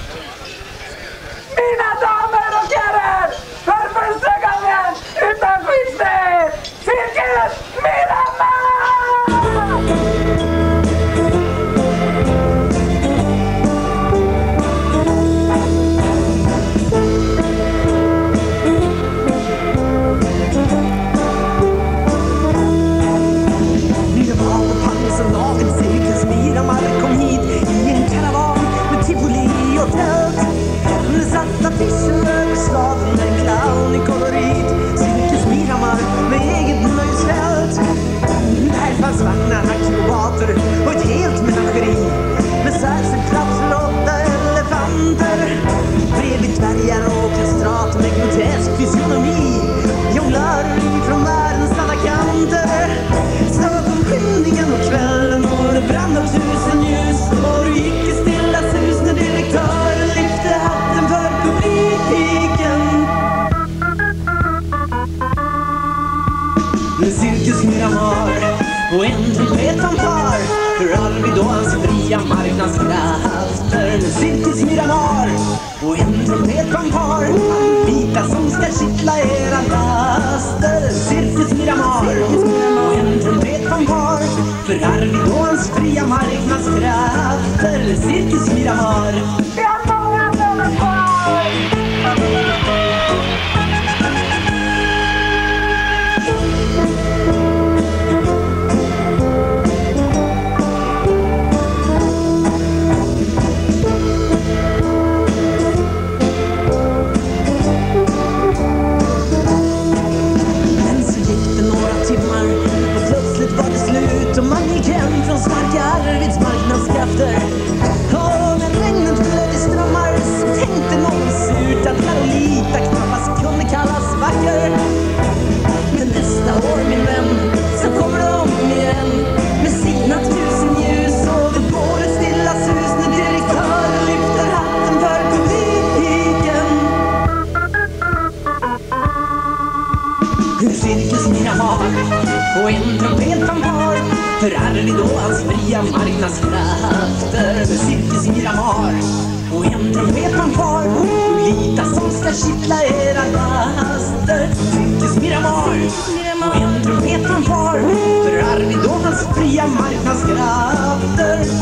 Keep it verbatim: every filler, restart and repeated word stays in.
Mina damer och herrar, för första gången utan skyddsnät, Cirkus Miramar! Miramar kom hit i en karavan med tivoli och tält. Det satt affischen över staden, en clown i kolorit. Cirkus Miramar med eget nöjesfält. Där fanns vagnar, akrobater och ett helt menageri med särskild plats för åtta elefanter. Bredvid dvärgar och kastrat med grotesk fysionomi. Jonglörer från världens alla kanter. Staden skymningen och kvällen och det brann av tusen ljus. Och du gick i stilla sus när direktören lyfte hatten för publiken. Med Cirkus Miramar och en trumpetfanfar för Arvid och hans fria marknadskrafter. Med Cirkus Miramar och en trumpetfanfar, vita som ska kittla era laster. Cirkus Miramar och en trumpetfanfar för Arvid och hans fria marknadskrafter. Cirkus Miramar. Vi har många nummer kvar! Och man gick hem från starka Arvids marknadskrafter. Och när regnet flöt i strömmar så tänkte någon surt att Carolita knappast kunde kallas vacker. Men nästa år, min vän, så kommer de igen med sina tusen ljus. Och det går ett stilla sus när direktören lyfter hatten för publiken. Cirkus Miramar och en trumpetfanfar för Arvid och hans fria marknadskrafter. Cirkus Miramar och en trumpetfanfar, lita som ska kittla era laster. Cirkus Miramar och en trumpetfanfar för Arvid och hans fria marknadskrafter.